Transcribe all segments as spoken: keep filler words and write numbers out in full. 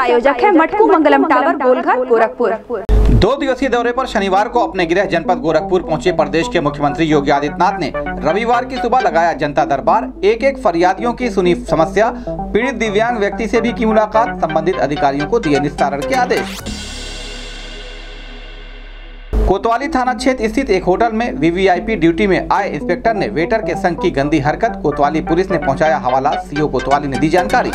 प्रायोजक है मटकू मंगलम टावर, गोलघर, गोरखपुर। दो दिवसीय दौरे पर शनिवार को अपने गृह जनपद गोरखपुर पहुंचे प्रदेश के मुख्यमंत्री योगी आदित्यनाथ ने रविवार की सुबह लगाया जनता दरबार। एक एक फरियादियों की सुनी समस्या, पीड़ित दिव्यांग व्यक्ति से भी की मुलाकात, संबंधित अधिकारियों को दिए निस्तारण के आदेश। कोतवाली थाना क्षेत्र स्थित एक होटल में वीवीआईपी ड्यूटी में आए इंस्पेक्टर ने वेटर के संग की गंदी हरकत, कोतवाली पुलिस ने पहुंचाया हवाला, सीओ कोतवाली ने दी जानकारी।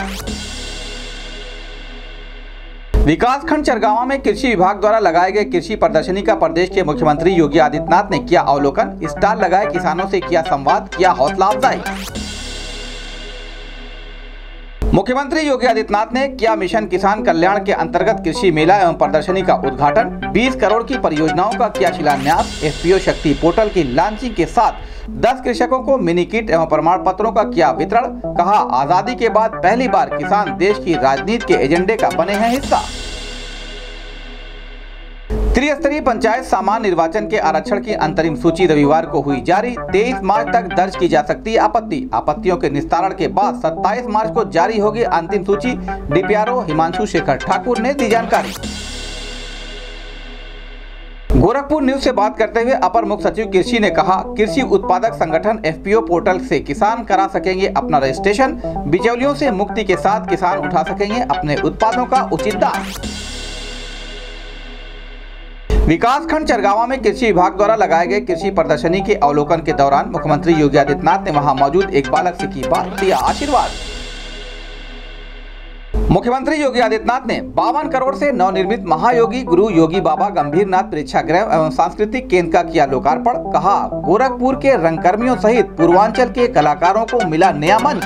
विकासखंड चरगावा में कृषि विभाग द्वारा लगाए गए कृषि प्रदर्शनी का प्रदेश के मुख्यमंत्री योगी आदित्यनाथ ने किया अवलोकन, स्टॉल लगाए किसानों से किया संवाद, किया हौसला अफजाई। मुख्यमंत्री योगी आदित्यनाथ ने किया मिशन किसान कल्याण के अंतर्गत कृषि मेला एवं प्रदर्शनी का उद्घाटन, बीस करोड़ की परियोजनाओं का किया शिलान्यास, एफपीओ शक्ति पोर्टल की लॉन्चिंग के साथ दस कृषकों को मिनी किट एवं प्रमाण पत्रों का किया वितरण। कहा, आजादी के बाद पहली बार किसान देश की राजनीति के एजेंडे का बने हैं हिस्सा। त्रिस्तरीय पंचायत सामान्य निर्वाचन के आरक्षण की अंतरिम सूची रविवार को हुई जारी। तेईस मार्च तक दर्ज की जा सकती है आपत्ति। आपत्तियों के निस्तारण के बाद सत्ताईस मार्च को जारी होगी अंतिम सूची। डीपीआरओ हिमांशु शेखर ठाकुर ने दी जानकारी। गोरखपुर न्यूज से बात करते हुए अपर मुख्य सचिव कृषि ने कहा, कृषि उत्पादक संगठन एफपीओ पोर्टल से किसान करा सकेंगे अपना रजिस्ट्रेशन। बिचौलियों से मुक्ति के साथ किसान उठा सकेंगे अपने उत्पादों का उचित दाम। विकासखंड चरगावा में कृषि विभाग द्वारा लगाए गए कृषि प्रदर्शनी के अवलोकन के दौरान मुख्यमंत्री योगी आदित्यनाथ ने वहां मौजूद एक बालक से की बात, दिया आशीर्वाद। मुख्यमंत्री योगी आदित्यनाथ ने बावन करोड़ से नवनिर्मित महायोगी गुरु योगी बाबा गंभीरनाथ प्रेक्षागृह एवं सांस्कृतिक केंद्र का किया लोकार्पण। कहा, गोरखपुर के रंगकर्मियों सहित पूर्वांचल के कलाकारों को मिला नया मंच।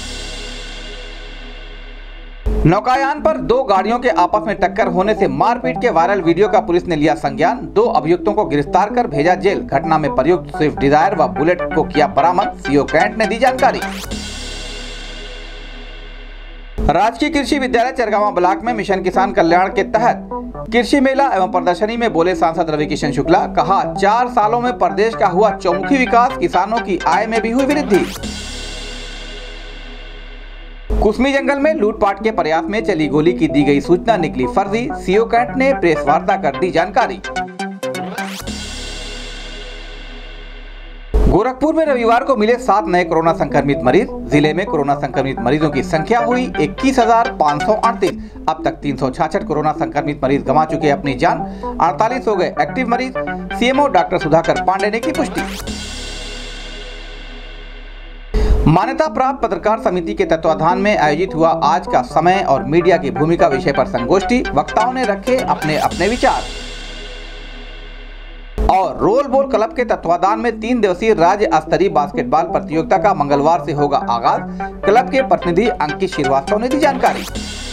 नौकायान पर दो गाड़ियों के आपस में टक्कर होने से मारपीट के वायरल वीडियो का पुलिस ने लिया संज्ञान। दो अभियुक्तों को गिरफ्तार कर भेजा जेल। घटना में प्रयुक्त स्विफ्ट डिजायर व बुलेट को किया बरामद, सीओ कैंट ने दी जानकारी। राजकीय कृषि विद्यालय चरगावा ब्लॉक में मिशन किसान कल्याण के तहत कृषि मेला एवं प्रदर्शनी में बोले सांसद रवि किशन शुक्ला। कहा, चार सालों में प्रदेश का हुआ चौमुखी विकास, किसानों की आय में भी हुई वृद्धि। कुसमी जंगल में लूटपाट के प्रयास में चली गोली की दी गई सूचना निकली फर्जी, सीओ कैंट ने प्रेस वार्ता कर दी जानकारी। गोरखपुर में रविवार को मिले सात नए कोरोना संक्रमित मरीज। जिले में कोरोना संक्रमित मरीजों की संख्या हुई इक्कीस हजार पाँच सौ अड़तीस। अब तक तीन सौ छियासठ कोरोना संक्रमित मरीज गंवा चुके अपनी जान। अड़तालीस हो गए एक्टिव मरीज। सीएमओ डॉक्टर सुधाकर पांडे ने की पुष्टि। मान्यता प्राप्त पत्रकार समिति के तत्वाधान में आयोजित हुआ आज का समय और मीडिया की भूमिका विषय पर संगोष्ठी। वक्ताओं ने रखे अपने अपने विचार। और रोल बॉल क्लब के तत्वाधान में तीन दिवसीय राज्य स्तरीय बास्केटबॉल प्रतियोगिता का मंगलवार से होगा आगाज। क्लब के प्रतिनिधि अंकित श्रीवास्तव ने दी जानकारी।